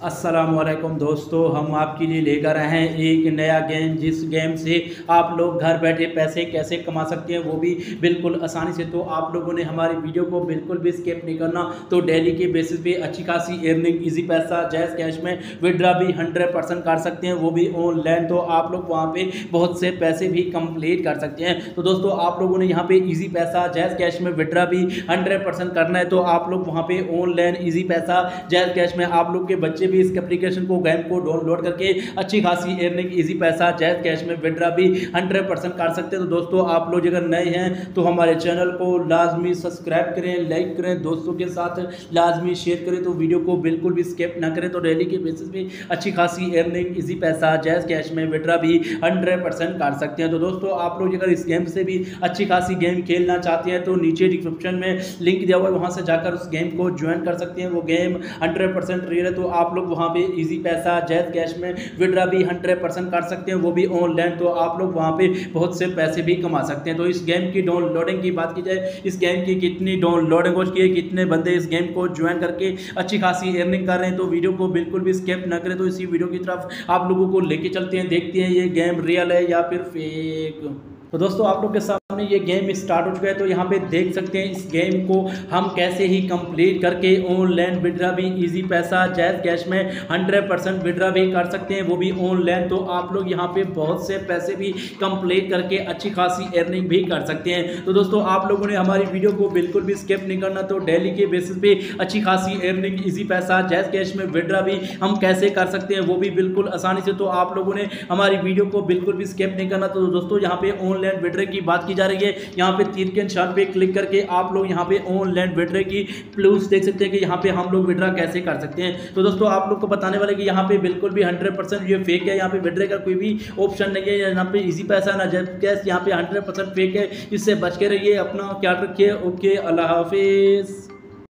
अस्सलामुअलैकुम दोस्तों, हम आपके लिए लेकर आए हैं एक नया गेम, जिस गेम से आप लोग घर बैठे पैसे कैसे कमा सकते हैं, वो भी बिल्कुल आसानी से। तो आप लोगों ने हमारी वीडियो को बिल्कुल भी स्किप नहीं करना। तो डेली के बेसिस पे अच्छी खासी अर्निंग, इजी पैसा, जैज़ कैश में विड्रा भी 100% कर सकते हैं, वो भी ऑनलाइन। तो आप लोग वहाँ पे बहुत से पैसे भी कंप्लीट कर सकते हैं। तो दोस्तों आप लोगों ने यहाँ पे इजी पैसा, जैज़ कैश में विड्रा भी 100% करना है। तो आप लोग वहाँ पे ऑनलाइन इजी पैसा, जैज़ कैश में आप लोग के बच्चे भी इस एप्लीकेशन को, गेम को डाउनलोड करके अच्छी खासी अर्निंग, इजी पैसा, जैज़ कैश में विड्रा भी 100% कर सकते हैं। तो दोस्तों आप लोग अगर नए हैं तो हमारे चैनल को लाजमी सब्सक्राइब करें, लाइक करें, दोस्तों के साथ लाजमी शेयर करें। तो वीडियो को बिल्कुल भी स्किप ना करें। तो डेली के बेसिस पे अच्छी खासी अर्निंग, इजी पैसा, जैज़ कैश में विड्रा भी 100% कर सकते हैं। तो दोस्तों आप लोग अगर इस गेम से भी अच्छी खासी गेम खेलना चाहते हैं तो नीचे डिस्क्रिप्शन में लिंक दिया हुआ है, वहाँ से जाकर उस गेम को ज्वाइन कर सकते हैं। वो गेम 100% रियल है। तो आप लोग वहाँ पे इजी पैसा, जैज़ कैश में विड्रा भी 100% कर सकते हैं, वो भी ऑनलाइन। तो आप लोग वहाँ पे बहुत से पैसे भी कमा सकते हैं। तो इस गेम की डाउनलोडिंग की बात की जाए, इस गेम की कितनी डाउनलोडिंग हो चुकी है, कितने बंदे इस गेम को ज्वाइन करके अच्छी खासी अर्निंग कर रहे हैं, तो वीडियो को बिल्कुल भी स्किप ना करें। तो इसी वीडियो की तरफ आप लोगों को लेके चलते हैं, देखते हैं ये गेम रियल है या फिर फेक। तो दोस्तों आप लोग के सामने ये गेम स्टार्ट हो चुका है। तो यहाँ पे देख सकते हैं इस गेम को हम कैसे ही कंप्लीट करके ऑनलाइन विड्रा भी, इजी पैसा, जैज़ कैश में 100% विड्रा भी कर सकते हैं, वो भी ऑनलाइन। तो आप लोग यहाँ पे बहुत से पैसे भी कंप्लीट करके अच्छी खासी अर्निंग भी कर सकते हैं। तो दोस्तों आप लोगों ने हमारी वीडियो को बिल्कुल भी स्किप नहीं करना। तो डेली के बेसिस पे अच्छी खासी अर्निंग, इजी पैसा, जैज़ कैश में विड्रा भी हम कैसे कर सकते हैं, वो भी बिल्कुल आसानी से। तो आप लोगों ने हमारी वीडियो को बिल्कुल भी स्किप नहीं करना। तो दोस्तों यहाँ पे ऑनलाइन विड्रा की बात की जा रही है। यहाँ पे तीर के निशान पे क्लिक करके आप लोग यहाँ पे ऑनलाइन विड्रा की प्लूस देख सकते हैं कि यहाँ पे हम लोग विड्रा कैसे कर सकते हैं। तो दोस्तों आप लोग को बताने वाले कि यहाँ पे बिल्कुल भी 100% ये फेक है। यहाँ पे विड्रा का कोई भी ऑप्शन नहीं है। यहाँ पे इजी पैसा ना जैज़ कैश, यहाँ पे 100% फेक है। इससे बच के रहिए, अपना ख्याल रखिए। ओके, अल्लाह हाफिज।